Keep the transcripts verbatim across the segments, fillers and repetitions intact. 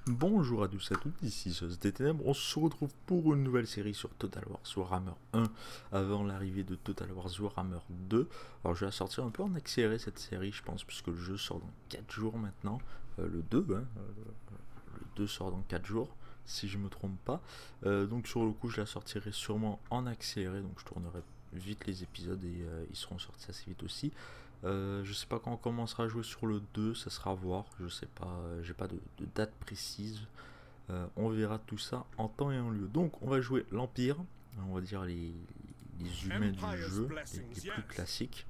Bonjour à tous et à toutes, ici Sos des Ténèbres, on se retrouve pour une nouvelle série sur Total War Warhammer un avant l'arrivée de Total War Warhammer deux. Alors je vais la sortir un peu en accéléré cette série je pense puisque le jeu sort dans quatre jours maintenant, euh, le deux, hein, euh, le deux sort dans quatre jours si je me trompe pas, euh, donc sur le coup je la sortirai sûrement en accéléré, donc je tournerai vite les épisodes et euh, ils seront sortis assez vite aussi. Euh, je sais pas quand on commencera à jouer sur le deux, ça sera à voir, je sais pas, euh, j'ai pas de, de date précise, euh, on verra tout ça en temps et en lieu. Donc on va jouer l'Empire, on va dire les, les humains du jeu, les, les plus classiques.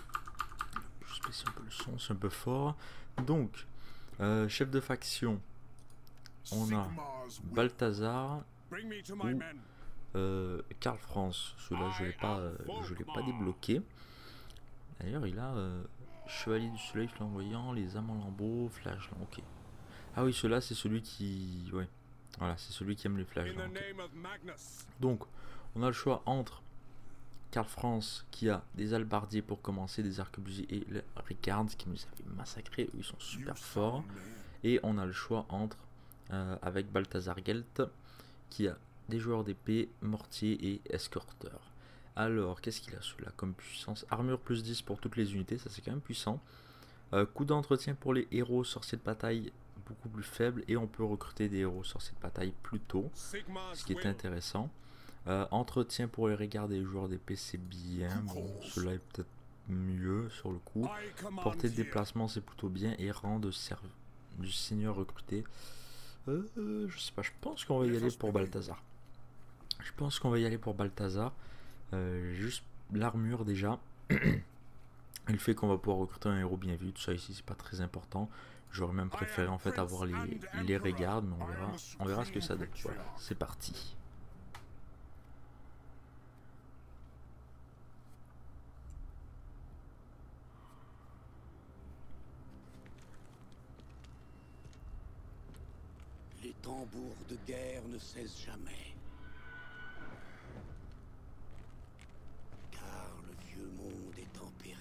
Je baisse un peu le son, c'est un peu fort. Donc, euh, chef de faction, on a Balthazar ou euh, Karl Franz, celui-là je l'ai pas, euh, je l'ai pas débloqué. D'ailleurs, il a euh, Chevalier du Soleil, Flamboyant, les âmes en lambeaux, Flash. Ok. Ah oui, celui-là, c'est celui qui. Ouais. Voilà, c'est celui qui aime les flashs. Okay. Donc, on a le choix entre Karl Franz, qui a des halbardiers pour commencer, des arquebusiers, et le Ricard, qui nous avait massacré. Ils sont super forts. Et on a le choix entre, euh, avec Balthazar Gelt, qui a des joueurs d'épée, mortier et escorteur. Alors, qu'est-ce qu'il a celui-là comme puissance? Armure plus dix pour toutes les unités, ça c'est quand même puissant. Euh, coût d'entretien pour les héros sorciers de bataille beaucoup plus faible. Et on peut recruter des héros sorciers de bataille plus tôt, ce qui est intéressant. Euh, entretien pour les regards des joueurs d'épée, c'est bien. Bon, cela est peut-être mieux sur le coup. Portée de déplacement, c'est plutôt bien. Et rang de serve du seigneur recruté. Euh, euh, je sais pas, je pense qu'on va y aller pour Balthazar. Je pense qu'on va y aller pour Balthazar. Euh, juste l'armure déjà. Et le fait qu'on va pouvoir recruter un héros bien vu, tout ça ici c'est pas très important. J'aurais même préféré en fait avoir les, les regards, mais on verra, on verra ce que ça donne. Voilà, c'est parti. Les tambours de guerre ne cessent jamais. Car le vieux monde est en péril.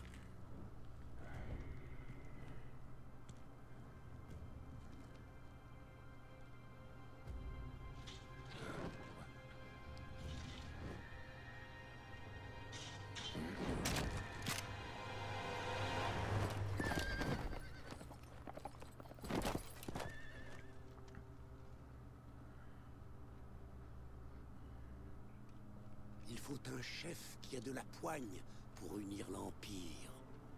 Il faut un chef qui a de la poigne pour unir l'Empire.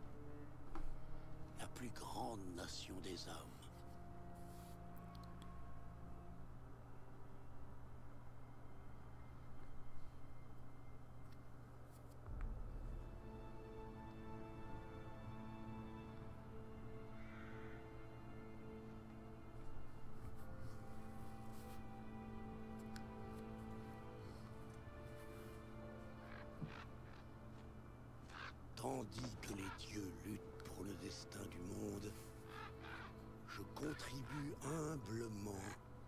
La plus grande nation des hommes. Tandis que les dieux luttent pour le destin du monde, je contribue humblement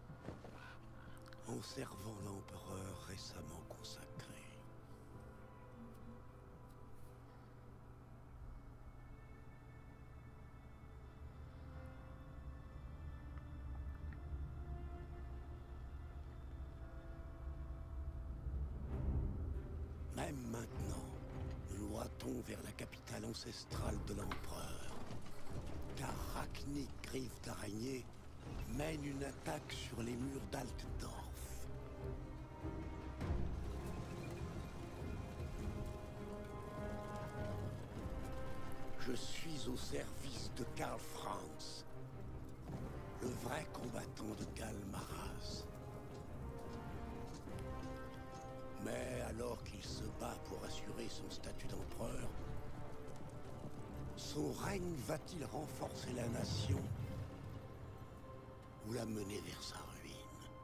en servant l'empereur récemment consacré. Même maintenant, nous nous hâtons vers la capitale ancestrale de l'empereur. Car Rachnik, griffe d'araignée, mène une attaque sur les murs d'Altdorf. Je suis au service de Karl Franz, le vrai combattant de Galmaraz. Mais alors qu'il se bat pour assurer son statut d'empereur, son règne va-t-il renforcer la nation ou la mener vers sa ruine?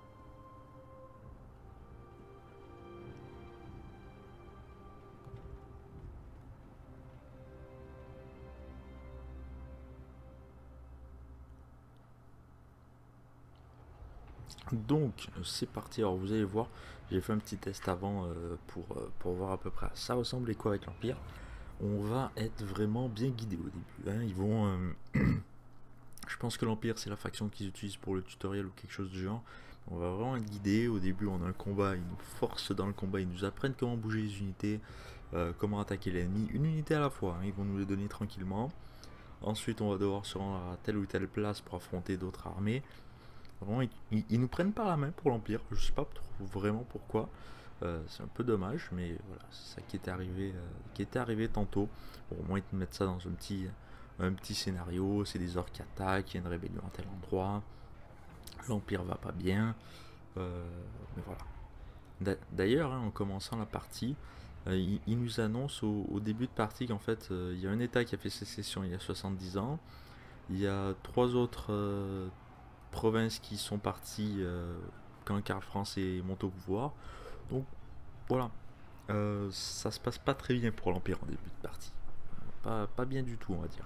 Donc c'est parti, alors vous allez voir, j'ai fait un petit test avant euh, pour, euh, pour voir à peu près à ça ressemblait quoi avec l'Empire. On va être vraiment bien guidé au début, hein. Ils vont... Euh, je pense que l'Empire c'est la faction qu'ils utilisent pour le tutoriel ou quelque chose du genre. On va vraiment être guidé. Au début on a un combat, ils nous forcent dans le combat, ils nous apprennent comment bouger les unités, euh, comment attaquer l'ennemi, une unité à la fois, hein, ils vont nous les donner tranquillement. Ensuite on va devoir se rendre à telle ou telle place pour affronter d'autres armées. Vraiment ils, ils, ils nous prennent par la main pour l'Empire, je sais pas trop vraiment pourquoi. Euh, c'est un peu dommage, mais voilà, c'est ça qui était arrivé, euh, qui était arrivé tantôt. Bon, au moins ils te mettent ça dans un petit, un petit scénario, c'est des orques qui attaquent, il y a une rébellion à tel endroit, l'Empire va pas bien, euh, mais voilà. D'ailleurs, hein, en commençant la partie, euh, il, il nous annonce au, au début de partie qu'en fait, euh, il y a un État qui a fait sécession il y a soixante-dix ans, il y a trois autres euh, provinces qui sont parties euh, quand Karl Franz est monté au pouvoir. Donc voilà, euh, ça se passe pas très bien pour l'Empire en début de partie. Pas, pas bien du tout, on va dire.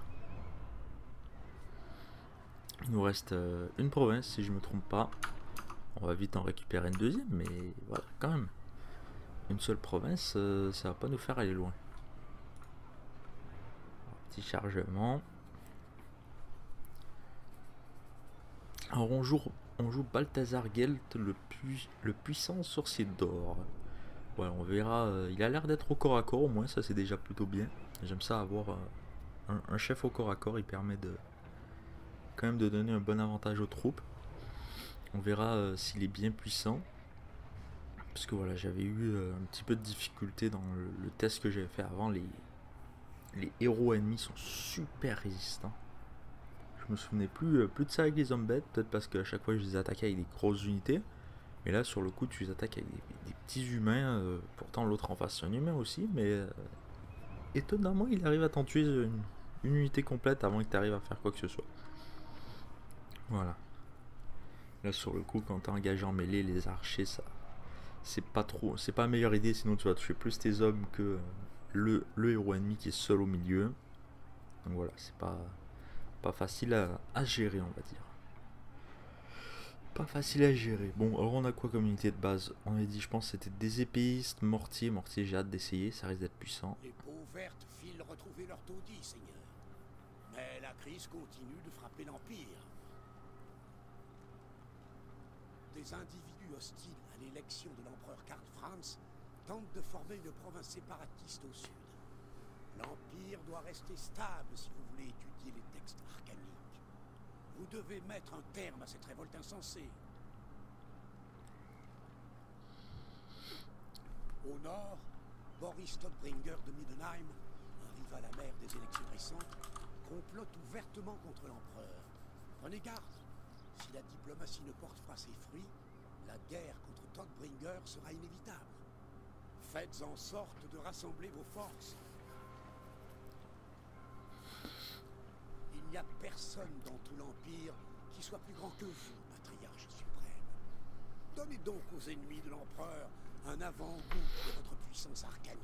Il nous reste euh, une province, si je me trompe pas. On va vite en récupérer une deuxième, mais voilà, quand même. Une seule province, euh, ça va pas nous faire aller loin. Petit chargement. Alors on joue, on joue Balthazar Gelt, le, pu, le puissant sorcier d'or. Voilà, on verra. Euh, il a l'air d'être au corps à corps, au moins, ça c'est déjà plutôt bien. J'aime ça avoir euh, un, un chef au corps à corps, il permet de quand même de donner un bon avantage aux troupes. On verra euh, s'il est bien puissant. Parce que voilà, j'avais eu euh, un petit peu de difficulté dans le, le test que j'avais fait avant. Les, les héros ennemis sont super résistants. Je me souvenais plus, euh, plus de ça avec les zombies, peut-être parce qu'à chaque fois je les attaquais avec des grosses unités. Mais là, sur le coup, tu les attaques avec des, des petits humains. Euh, pourtant, l'autre en face, c'est un humain aussi. Mais euh, étonnamment, il arrive à t'en tuer une, une unité complète avant que tu arrives à faire quoi que ce soit. Voilà. Là, sur le coup, quand tu es engagé en mêlée, les archers, ça, c'est pas trop, c'est pas la meilleure idée. Sinon, tu vas toucher plus tes hommes que le, le héros ennemi qui est seul au milieu. Donc voilà, c'est pas, pas facile à, à gérer, on va dire. Pas facile à gérer. Bon, alors on a quoi comme unité de base? On a dit, je pense, c'était des épéistes, mortier. Mortier, j'ai hâte d'essayer, ça risque d'être puissant. Les peaux vertes filent retrouver leur taudis, Seigneur. Mais la crise continue de frapper l'Empire. Des individus hostiles à l'élection de l'empereur Karl Franz tentent de former une province séparatiste au sud. L'Empire doit rester stable si vous voulez étudier les textes arcaniques. Vous devez mettre un terme à cette révolte insensée. Au nord, Boris Todbringer de Middenheim, un rival amer des élections récentes, complote ouvertement contre l'empereur. Prenez garde, si la diplomatie ne porte pas ses fruits, la guerre contre Todbringer sera inévitable. Faites en sorte de rassembler vos forces. Il n'y a personne dans tout l'Empire qui soit plus grand que vous, patriarche suprême. Donnez donc aux ennemis de l'empereur un avant-goût de votre puissance arcanique.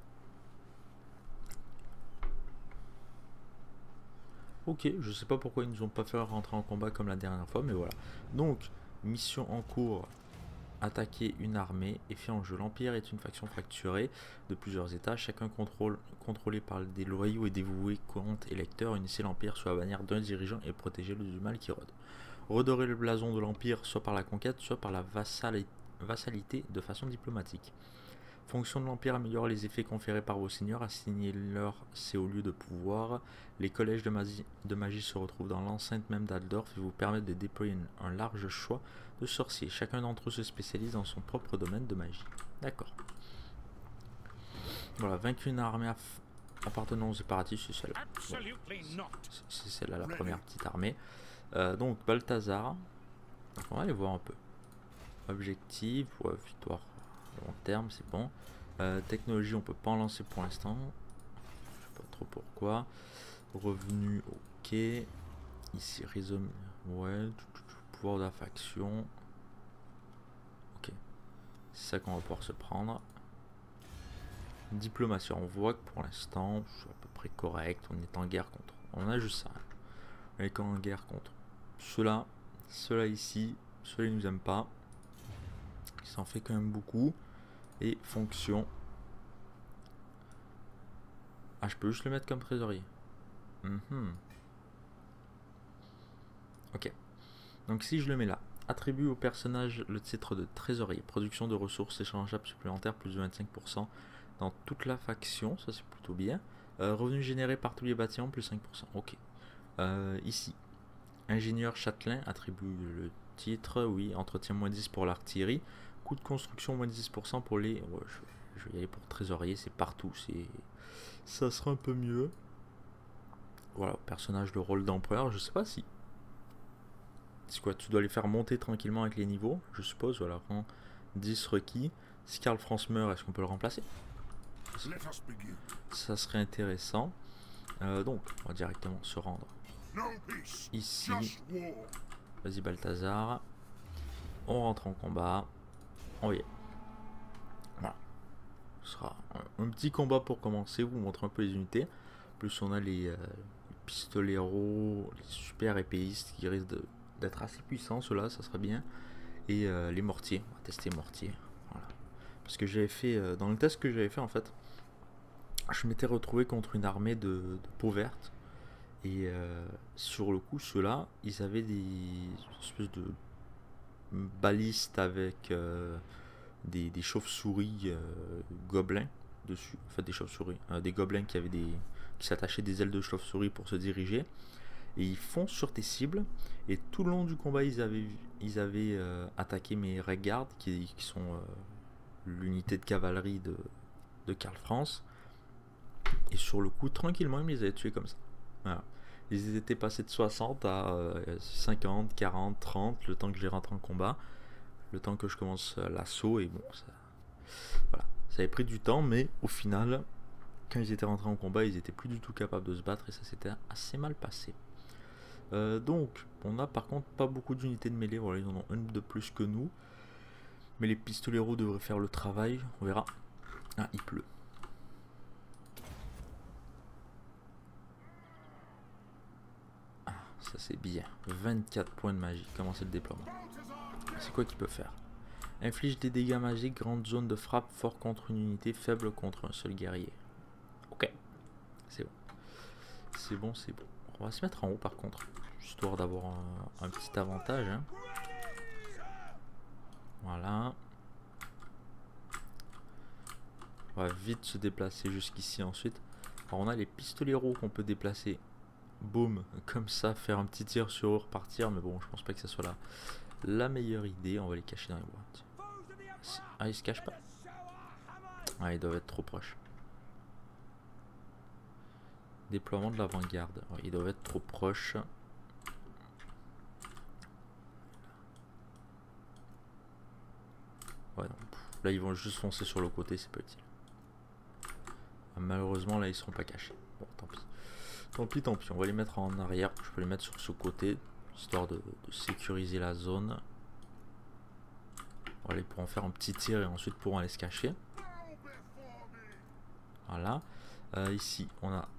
Ok, je sais pas pourquoi ils nous ont pas fait rentrer en combat comme la dernière fois, mais voilà. Donc, mission en cours, attaquer une armée et fait en jeu. L'Empire est une faction fracturée de plusieurs états, chacun contrôle, contrôlé par des loyaux et dévoués comtes et lecteurs. Unissez l'Empire sous la bannière d'un dirigeant et protégez-le du mal qui rôde. Redorer le blason de l'Empire soit par la conquête, soit par la vassali vassalité de façon diplomatique. Fonction de l'Empire, améliorer les effets conférés par vos seigneurs, assignez-leur ces hauts lieux de pouvoir. Les collèges de magie, de magie se retrouvent dans l'enceinte même d'Aldorf et vous permettent de déployer un large choix de sorciers. Chacun d'entre eux se spécialise dans son propre domaine de magie. D'accord. Voilà, vaincre une armée appartenant aux séparatistes, c'est celle-là. C'est celle-là, la première petite armée. Euh, donc, Balthazar. Donc, on va aller voir un peu. Objectif, ouais, victoire long terme, c'est bon. Euh, technologie, on peut pas en lancer pour l'instant. Je sais pas trop pourquoi. Revenu, ok. Ici, rhizome, ouais. Pouvoir de la faction. Ok. C'est ça qu'on va pouvoir se prendre. Diplomatie, on voit que pour l'instant, c'est à peu près correct. On est en guerre contre. On a juste ça. On est en guerre contre ceux-là. Ceux-là ici. Ceux-là, ils nous aiment pas. Il s'en fait quand même beaucoup. Et fonction. Ah, je peux juste le mettre comme trésorier. Mm-hmm. Ok. Donc si je le mets là, attribue au personnage le titre de trésorier, production de ressources échangeables supplémentaires plus de vingt-cinq pour cent dans toute la faction, ça c'est plutôt bien. Euh, revenu généré par tous les bâtiments plus cinq pour cent, ok. Euh, ici, ingénieur châtelain, attribue le titre, oui, entretien moins dix pour l'artillerie, coût de construction moins dix pour cent pour les... Ouais, je, je vais y aller pour trésorier, c'est partout, c'est... ça sera un peu mieux. Voilà, personnage de rôle d'empereur, je sais pas si... C'est quoi, tu dois les faire monter tranquillement avec les niveaux, je suppose, voilà, rang dix requis. Si Karl France meurt, est-ce qu'on peut le remplacer? Ça serait intéressant. Euh, donc, on va directement se rendre ici. Vas-y Balthazar. On rentre en combat. Oh yeah. Voilà. Ce sera un, un petit combat pour commencer, vous montrer un peu les unités. Plus on a les, euh, les pistoleros, les super épéistes qui risquent de... d'être assez puissants, ceux-là, ça serait bien. Et euh, les mortiers, on va tester mortier. Voilà. Parce que j'avais fait, euh, dans le test que j'avais fait en fait, je m'étais retrouvé contre une armée de, de peau verte. Et euh, sur le coup, ceux-là, ils avaient des espèces de balistes avec euh, des, des chauves-souris euh, gobelins dessus. En fait, des chauves-souris, euh, des gobelins qui avaient des, qui s'attachaient des ailes de chauve-souris pour se diriger. Et ils foncent sur tes cibles. Et tout le long du combat, ils avaient, ils avaient euh, attaqué mes Regards, qui, qui sont euh, l'unité de cavalerie de, de Karl France. Et sur le coup, tranquillement, ils les avaient tués comme ça. Voilà. Ils étaient passés de soixante à euh, cinquante, quarante, trente, le temps que j'ai rentré en combat. Le temps que je commence l'assaut. Et bon, ça, voilà. Ça avait pris du temps, mais au final, quand ils étaient rentrés en combat, ils étaient plus du tout capables de se battre. Et ça s'était assez mal passé. Euh, donc, on a par contre pas beaucoup d'unités de mêlée. Voilà, ils en ont une de plus que nous. Mais les pistoleros devraient faire le travail. On verra. Ah, il pleut. Ah, ça c'est bien. vingt-quatre points de magie. Comment c'est le déploiement? C'est quoi qu'il peut faire? Inflige des dégâts magiques, grande zone de frappe, fort contre une unité, faible contre un seul guerrier. Ok. C'est bon. C'est bon, c'est bon. On va se mettre en haut par contre. Histoire d'avoir un, un petit avantage. Hein. Voilà. On va vite se déplacer jusqu'ici ensuite. Alors on a les pistoleros qu'on peut déplacer. Boum, comme ça, faire un petit tir sur eux, repartir. Mais bon, je pense pas que ça soit la, la meilleure idée. On va les cacher dans les boîtes. Ah, ils se cachent pas. Ah, ils doivent être trop proches. Déploiement de l'avant-garde. Ouais, ils doivent être trop proches. Ouais, non. Là, ils vont juste foncer sur le côté, c'est pas utile. Malheureusement, là, ils seront pas cachés. Bon, tant pis. Tant pis, tant pis. On va les mettre en arrière. Je peux les mettre sur ce côté, histoire de, de sécuriser la zone. Voilà, ils pourront faire un petit tir et ensuite pourront aller se cacher. Voilà. Euh, ici, on a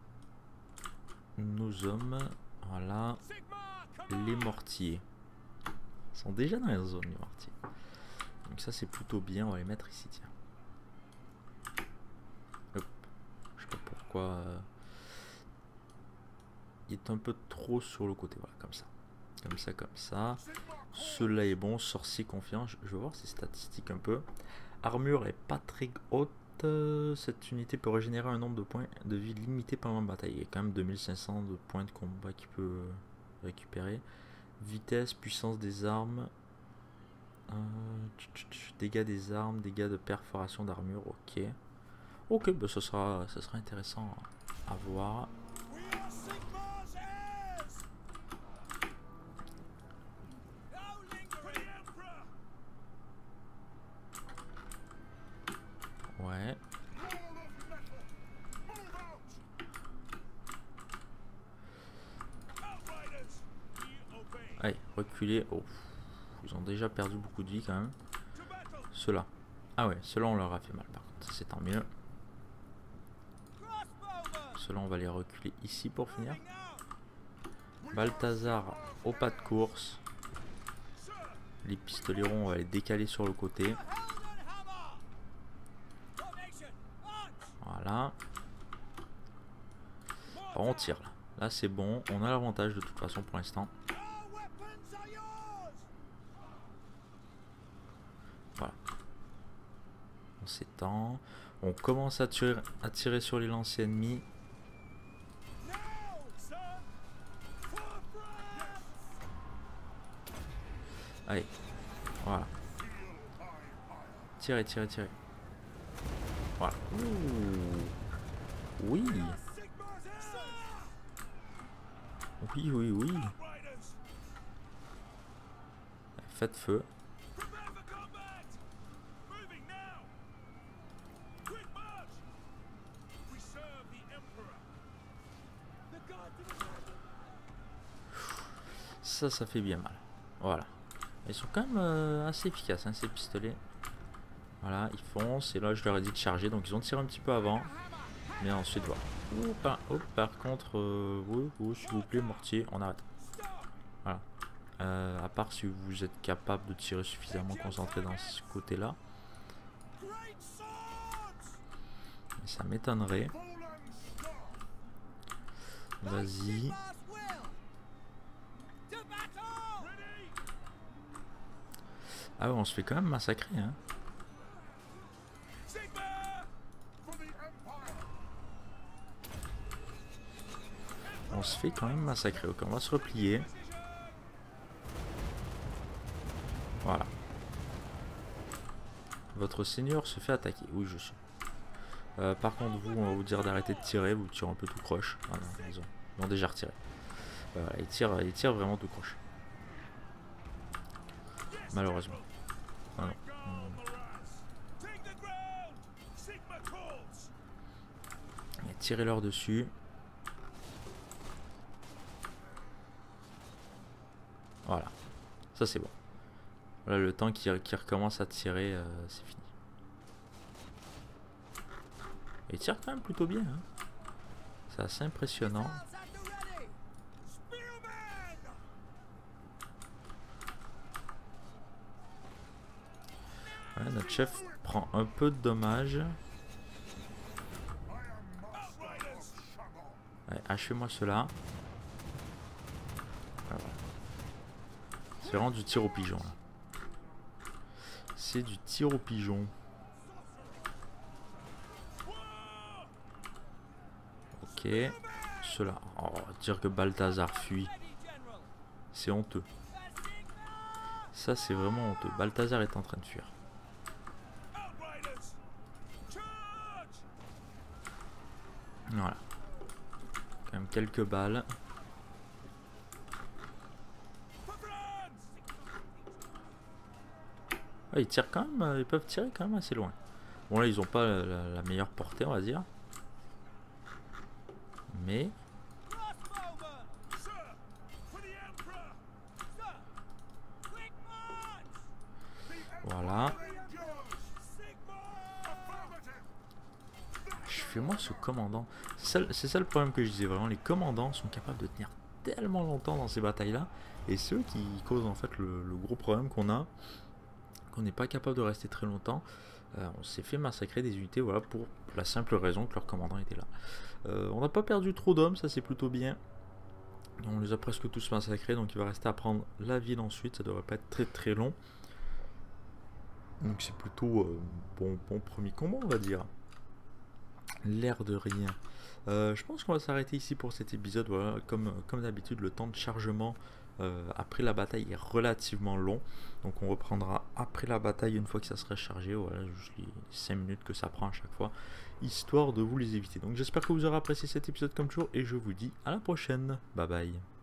nos hommes. Voilà. Les mortiers. Ils sont déjà dans la zone, les mortiers. Donc ça, c'est plutôt bien. On va les mettre ici, tiens. Hop. Je sais pas pourquoi... Euh... Il est un peu trop sur le côté. Voilà, comme ça. Comme ça, comme ça. Celui-là est bon. Sorcier confiant. Je vais voir ses statistiques un peu. Armure est pas très haute. Cette unité peut régénérer un nombre de points de vie limité pendant la bataille. Il y a quand même deux mille cinq cents de points de combat qu'il peut récupérer. Vitesse, puissance des armes. Euh, tch, tch, tch, dégâts des armes, dégâts de perforation d'armure. Ok. Ok, bah ça sera, ça sera intéressant à voir. Ouais. Allez, reculer. Oh. Ils ont déjà perdu beaucoup de vie quand même. Ceux-là. Ah ouais, ceux-là on leur a fait mal par contre. C'est tant mieux. Ceux-là on va les reculer ici pour finir. Balthazar au pas de course. Les pistoleros on va les décaler sur le côté. Voilà. Alors on tire là. Là c'est bon. On a l'avantage de toute façon pour l'instant. Voilà. On s'étend. On commence à tirer, à tirer sur les lanciers ennemis. Allez. Voilà. Tirez, tirez, tirez. Voilà. Ouh. Oui. Oui, oui, oui. Faites feu. Ça, ça fait bien mal. Voilà. Ils sont quand même euh, assez efficaces, hein, ces pistolets. Voilà, ils foncent. Et là, je leur ai dit de charger. Donc, ils ont tiré un petit peu avant. Mais ensuite, voilà. Oh, par, oh, par contre, euh, oui, oui, s'il vous plaît, mortier, on arrête. Voilà. Euh, à part si vous êtes capable de tirer suffisamment concentré dans ce côté-là. Mais ça m'étonnerait. Vas-y. Ah ouais, on se fait quand même massacrer, hein. On se fait quand même massacrer. Ok, on va se replier. Voilà. Votre seigneur se fait attaquer. Oui, je sais. Euh, par contre, vous, on va vous dire d'arrêter de tirer. Vous tirez un peu tout croche. Ah non, ils ont, ils ont déjà retiré. Voilà, ils tirent, ils tirent vraiment tout croche. Malheureusement. Ah non. Tirez-leur dessus. Voilà. Ça, c'est bon. Voilà, le temps qui, qui recommence à tirer, euh, c'est fini. Et il tire quand même plutôt bien. Hein. C'est assez impressionnant. Voilà, notre chef prend un peu de dommages. Allez, achevez-moi cela. Voilà. C'est vraiment du tir au pigeon. C'est du tir au pigeon. Ok. Cela. Oh, dire que Balthazar fuit. C'est honteux. Ça, c'est vraiment honteux. Balthazar est en train de fuir. Voilà. Quand même quelques balles. Ouais, ils tirent quand même, ils peuvent tirer quand même assez loin. Bon là ils ont pas la, la, la meilleure portée on va dire. Mais voilà. Fais-moi ce commandant. C'est ça, ça le problème que je disais vraiment. Les commandants sont capables de tenir tellement longtemps dans ces batailles là. Et ceux qui causent en fait le, le gros problème qu'on a. Qu'on n'est pas capable de rester très longtemps. Euh, on s'est fait massacrer des unités voilà, pour la simple raison que leur commandant était là. Euh, on n'a pas perdu trop d'hommes, ça c'est plutôt bien. On les a presque tous massacrés, donc il va rester à prendre la ville ensuite. Ça devrait pas être très très long. Donc c'est plutôt euh, bon, bon premier combat on va dire. L'air de rien. Euh, je pense qu'on va s'arrêter ici pour cet épisode. Voilà, comme, comme d'habitude, le temps de chargement euh, après la bataille est relativement long. Donc on reprendra après la bataille une fois que ça sera chargé. Voilà, juste les cinq minutes que ça prend à chaque fois, histoire de vous les éviter. Donc j'espère que vous aurez apprécié cet épisode comme toujours et je vous dis à la prochaine. Bye bye.